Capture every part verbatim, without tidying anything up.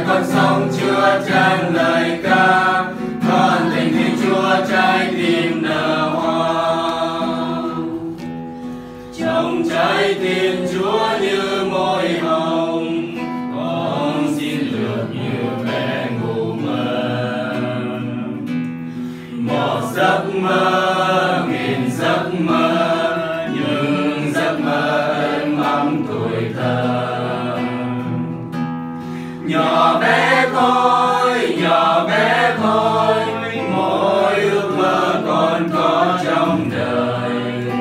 lời con sống chứa chan lời ca, con tình Thiên Chúa trái tim nở hoa. Trong trái tim Chúa như môi hồng, con xin được như bé ngủ mơ. Một giấc mơ, nghìn giấc mơ, những giấc mơ êm ấm tuổi thơ. Nhỏ bé thôi, nhỏ bé thôi, mỗi ước mơ còn có trong đời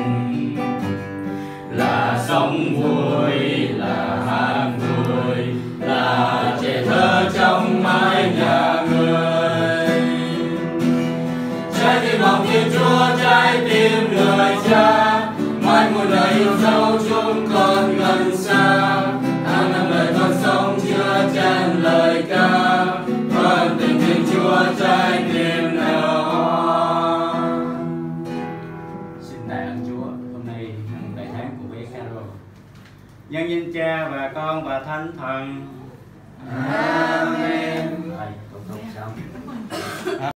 là sống vui, là hát vui, là trẻ thơ trong mái nhà người. Trái tim lòng Thiên Chúa, trái tim người cha, mãi một đời yêu dấu chúng con gần xa. Tháng năm lời con sống chứa chan lời ca, con tình Thiên Chúa trái tim nở hoa. Xin tạ ơn Chúa, hôm nay mừng đại thánh của bé Carol. Nhân danh Cha và Con và Thánh Thần. Amen. Thầy, con không sao.